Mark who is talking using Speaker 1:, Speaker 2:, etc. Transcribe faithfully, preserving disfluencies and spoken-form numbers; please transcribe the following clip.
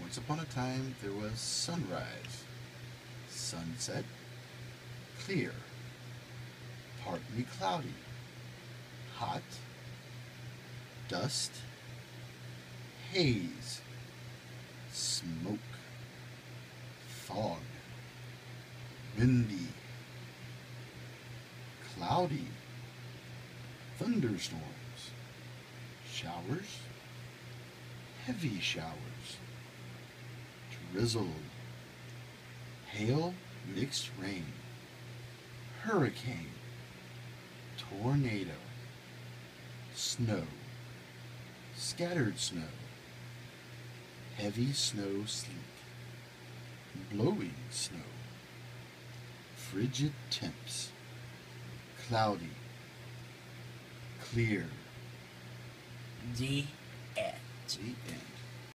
Speaker 1: Once upon a time, there was sunrise, sunset, clear, partly cloudy, hot, dust, haze, smoke, fog, windy, cloudy, thunderstorms, showers, heavy showers, drizzle, hail, mixed rain, hurricane, tornado, snow, scattered snow, heavy snow sleet, blowing snow, frigid temps, cloudy, clear.
Speaker 2: The end.
Speaker 1: The end.